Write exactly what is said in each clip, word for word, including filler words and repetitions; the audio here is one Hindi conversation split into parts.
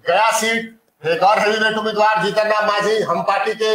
गया सीट एक और हेवीवेट उम्मीदवार जीतन राम मांझी, हम पार्टी के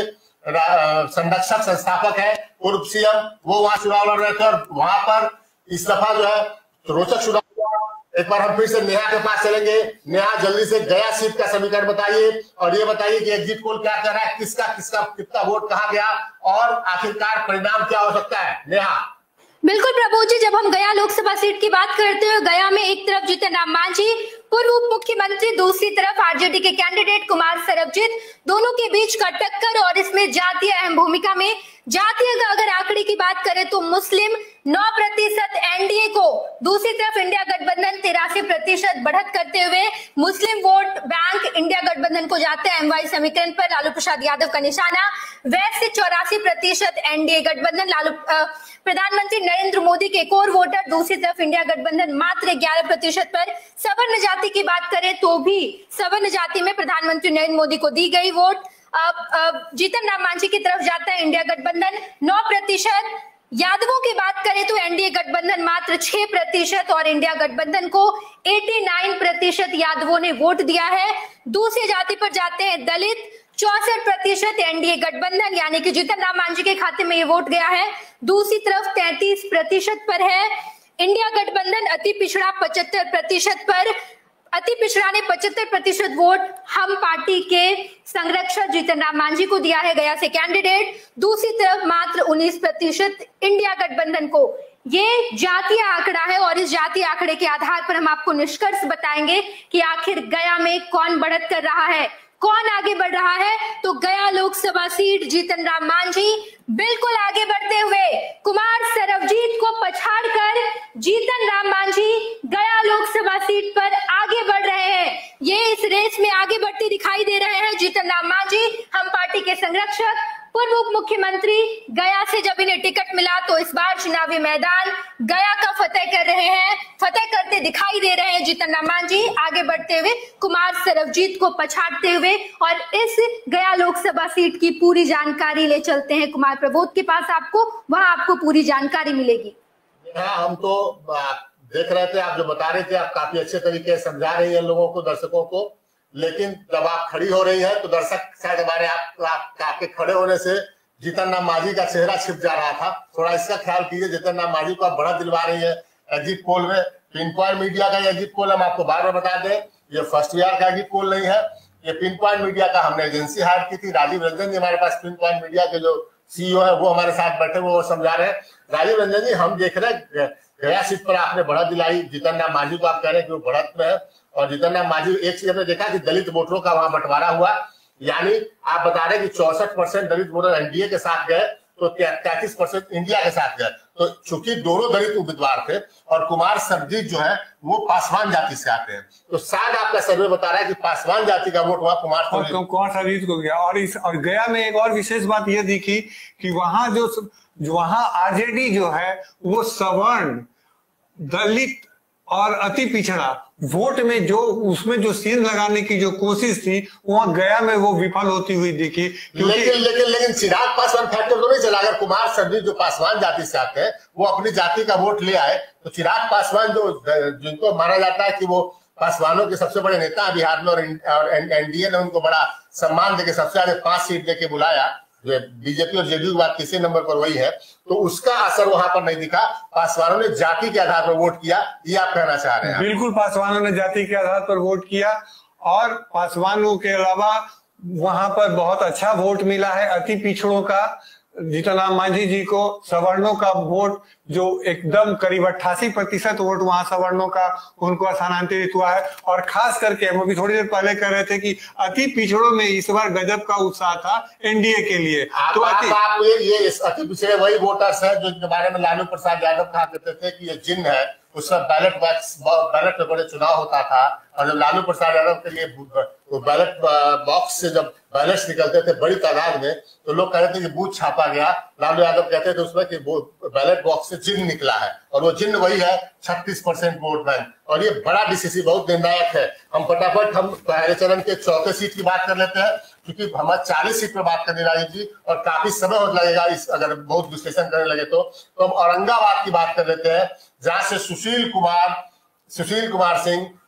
संरक्षक संस्थापक है, पूर्व सीएम, वो वहां चुनाव लड़ रहे थे और वहां पर इस दफा जो है रोचक चुनाव। एक बार हम फिर से नेहा के पास चलेंगे। नेहा, जल्दी से गया सीट का समीकरण बताइए और ये बताइए कि एग्जिट पोल क्या कर रहा है, किसका किसका कितना वोट कहा गया और आखिरकार परिणाम क्या हो सकता है। नेहा। बिल्कुल प्रभु जी, जब हम गया लोकसभा सीट की बात करते हैं, गया में एक तरफ जीतन राम मांझी पूर्व उप मुख्यमंत्री, दूसरी तरफ आरजेडी के कैंडिडेट कुमार सरबजीत, दोनों के बीच का टक्कर और इसमें जातीय अहम भूमिका में। जातीय का अगर आंकड़े की बात करें तो मुस्लिम नौ प्रतिशत एनडीए को, दूसरी तरफ इंडिया गठबंधन तिरासी प्रतिशत बढ़त करते हुए मुस्लिम वोट बैंक इंडिया गठबंधन को जाते हैं। एमवाई समीकरण पर लालू प्रसाद यादव का निशाना, वैसे चौरासी प्रतिशत एनडीए गठबंधन, लालू प्रधानमंत्री नरेंद्र मोदी के कोर वोटर, दूसरी तरफ इंडिया गठबंधन मात्र ग्यारह प्रतिशत पर। सवर्ण जाति की बात करें तो भी सवर्ण जाति में प्रधानमंत्री नरेंद्र मोदी को दी गई वोट। अब जीतन राम मांझी की तरफ जाता है इंडिया गठबंधन नौ प्रतिशत। यादवों की बात करें तो एनडीए गठबंधन मात्र छह प्रतिशत और इंडिया गठबंधन को नवासी प्रतिशत यादवों ने वोट दिया है। दूसरी जाति पर जाते हैं दलित, चौसठ प्रतिशत एनडीए गठबंधन, यानी कि जीतन राम मांझी के खाते में ये वोट गया है। दूसरी तरफ तैंतीस प्रतिशत पर है इंडिया गठबंधन, अति पिछड़ा पचहत्तर प्रतिशत पर। अति पिछड़ा ने पचहत्तर प्रतिशत वोट हम पार्टी के संरक्षक जीतन राम मांझी को दिया है, गया से कैंडिडेट। दूसरी तरफ मात्र उन्नीस प्रतिशत इंडिया गठबंधन को। ये जातीय आंकड़ा है और इस जातीय आंकड़े के आधार पर हम आपको निष्कर्ष बताएंगे कि आखिर गया में कौन बढ़त कर रहा है, कौन आगे बढ़ रहा है। तो गया लोकसभा सीट जीतन राम मांझी बिल्कुल आगे बढ़ते हुए कुमार सरबजीत को पछाड़कर जीतन राम मांझी गया लोकसभा सीट पर आगे बढ़ रहे हैं। ये इस रेस में आगे बढ़ते दिखाई दे रहे हैं जीतन राम मांझी, हम पार्टी के संरक्षक, पूर्व उप मुख्यमंत्री। गया से जब इन्हें टिकट मिला तो इस बार चुनावी मैदान गया का फतेह कर रहे हैं, फतेह करते दिखाई दे रहे हैं जीतन राम मांझी, आगे बढ़ते हुए कुमार सरबजीत को पछाड़ते हुए। और इस गया लोकसभा सीट की पूरी जानकारी ले चलते हैं कुमार प्रबोध के पास, आपको वहां आपको पूरी जानकारी मिलेगी। हाँ, हम तो देख रहे थे, आप जो बता रहे थे, आप काफी अच्छे तरीके से समझा रही हैं लोगों को, दर्शकों को। लेकिन जब आप खड़ी हो रही है तो दर्शक शायद हमारे आप, आप आपके खड़े होने से जीतन राम मांझी का चेहरा छिप जा रहा था। थोड़ा इसका ख्याल कीजिए, जीतन राम मांझी को आप बढ़त दिलवा रही है एग्जिट पोल में। पिन पॉइंट मीडिया का एग्जिट पोल हम आपको बार बार बता दें, ये फर्स्ट ईयर का एग्जिट पोल नहीं है, ये पिन पॉइंट मीडिया का हमने एजेंसी हायर की थी। राजीव रंजन जी हमारे पास पिन पॉइंट मीडिया के जो सीईओ है वो हमारे साथ बैठे, वो समझा रहे हैं। राजीव रंजन जी, हम देख रहे हैं गया सीट पर आपने बढ़त दिलाई जीतन राम मांझी को, आप कह रहे हैं कि वो बढ़त में है। और जीतन राम मांझी, एक चीज हमने देखा कि दलित वोटरों का वहां बंटवारा हुआ, यानी आप बता रहे हैं कि चौसठ परसेंट दलित वोटर एनडीए के साथ गए तो तैंतीस परसेंट इंडिया के साथ गए। तो चूंकि दोनों दलित उम्मीदवार थे और कुमार सरबजीत जो है वो पासवान जाति से आते हैं, तो शायद आपका सर्वे बता रहा है कि पासवान जाति का वोट वहां कुमार कुमार सरबजीत को गया। और इस और गया में एक और विशेष बात यह दिखी कि वहां जो, जो वहां आरजेडी जो है वो सवर्ण, दलित और अति पिछड़ा वोट में जो उसमें जो सीन लगाने की जो कोशिश थी वहां गया में वो विफल होती हुई दिखी। लेकिन लेकिन लेकिन चिराग पासवान फैक्टर तो नहीं चला। अगर कुमार सरबजीत जो पासवान जाति से आते हैं वो अपनी जाति का वोट ले आए तो चिराग पासवान जो जिनको माना जाता है कि वो पासवानों के सबसे बड़े नेता है बिहार में, और एनडीए ने उनको बड़ा सम्मान देके सबसे ज्यादा पांच सीट देके बुलाया, बीजेपी और जेडीयू की बात तीसरे नंबर पर वही है, तो उसका असर वहां पर नहीं दिखा। पासवानों ने जाति के आधार पर वोट किया, ये आप कहना चाह रहे हैं? बिल्कुल, पासवानों ने जाति के आधार पर वोट किया और पासवानों के अलावा वहां पर बहुत अच्छा वोट मिला है अति पिछड़ों का। जीतन राम मांझी जी को सवर्णों का वोट जो एकदम करीब अट्ठासी प्रतिशत वोट वहां सवर्णों का उनको स्थानांतरित हुआ है। और खास करके हम अभी थोड़ी देर पहले कह रहे थे कि अति पिछड़ों में इस बार गजब का उत्साह था एनडीए के लिए। आप, तो आप, आप ये, ये अति पिछड़े वही वोटर्स है जो के बारे में लालू प्रसाद यादव कहा करते थे कि ये जिन्न है। उसमें बैलेट बॉक्स बैलेट पेपर चुनाव होता था और जब लालू प्रसाद यादव के लिए वो बैलेट बॉक्स से जब बैलेट्स निकलते थे बड़ी तादाद में तो लोग कहते थे कि बूथ छापा गया। लालू यादव कहते थे उसमें कि वो बैलेट बॉक्स से चिन्ह निकला है और वो चिन्ह वही है छत्तीस परसेंट वोट बैंक। और ये बड़ा डिसीजन बहुत निर्णायक है। हम फटाफट हम पहले चरण के चौथे सीट की बात कर लेते हैं क्योंकि हमारे चालीस सीट पर बात करने राजीव जी और काफी समय हो लगेगा इस अगर बहुत विश्लेषण करने लगे तो, तो हम औरंगाबाद की बात कर लेते हैं जहां से सुशील कुमार सुशील कुमार सिंह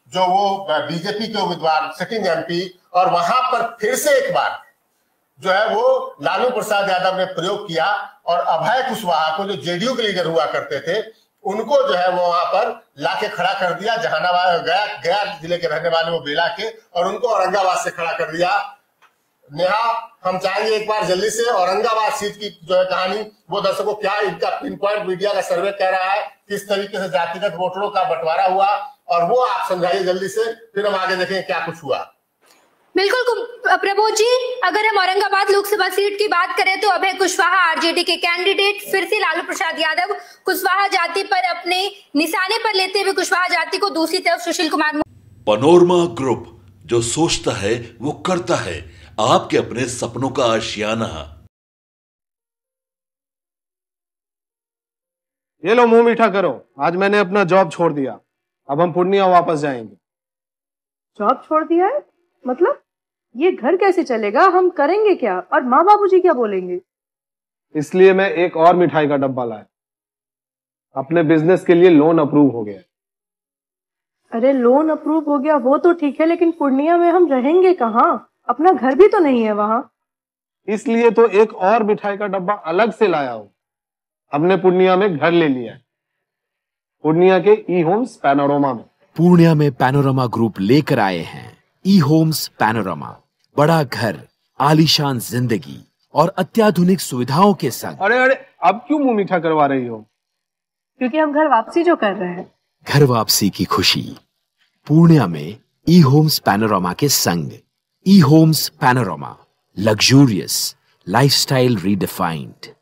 जो वो बीजेपी के उम्मीदवार सिटिंग एमपी, और वहां पर फिर से एक बार जो है वो लालू प्रसाद यादव ने प्रयोग किया और अभय कुशवाहा को, जो जेडीयू के लीडर हुआ करते थे, उनको जो है वो वहां पर लाके खड़ा कर दिया। जहानाबाद गया गया जिले के रहने वाले वो बेला के, और उनको औरंगाबाद से खड़ा कर दिया। नेहा, हम चाहेंगे एक बार जल्दी से औरंगाबाद सीट की जो है कहानी, वो दर्शकों क्या इनका पिन पॉइंट मीडिया का सर्वे कह रहा है, किस तरीके से जातिगत वोटरों का बंटवारा हुआ, और वो आप समझाइए जल्दी से, फिर हम आगे देखें क्या कुछ हुआ। बिल्कुल प्रबोध जी, अगर हम औरंगाबाद लोकसभा सीट की बात करें तो अभय कुशवाहा आरजेडी के कैंडिडेट, फिर से लालू प्रसाद यादव कुशवाहा जाति पर अपने निशाने पर लेते हुए कुशवाहा जाति को, दूसरी तरफ सुशील कुमार। पैनोरमा ग्रुप, जो सोचता है वो करता है, आपके अपने सपनों का आशियाना। ये लो मुंह मीठा करो, आज मैंने अपना जॉब छोड़ दिया, अब हम पूर्णिया वापस जाएंगे। जॉब छोड़ दिया है मतलब? ये घर कैसे चलेगा, हम करेंगे क्या, और माँ बाबूजी क्या बोलेंगे? इसलिए मैं एक और मिठाई का डब्बा लाया, अपने बिजनेस के लिए लोन अप्रूव हो गया। अरे लोन अप्रूव हो गया वो तो ठीक है, लेकिन पूर्णिया में हम रहेंगे कहाँ? अपना घर भी तो नहीं है वहां। इसलिए तो एक और मिठाई का डब्बा अलग से लाया हूं, हमने पूर्णिया में घर ले लिया है, पूर्णिया के ई होम्स पैनोरमा में। पूर्णिया में पैनोरमा ग्रुप लेकर आए हैं ई होम्स पैनोरमा, बड़ा घर, आलीशान जिंदगी और अत्याधुनिक सुविधाओं के संग। अरे अरे अब क्यों मुंह मीठा करवा रही हो? क्योंकि हम घर वापसी जो कर रहे हैं। घर वापसी की खुशी पूर्णिया में ई होम्स पैनोरमा के संग। ई homes panorama, luxurious lifestyle redefined.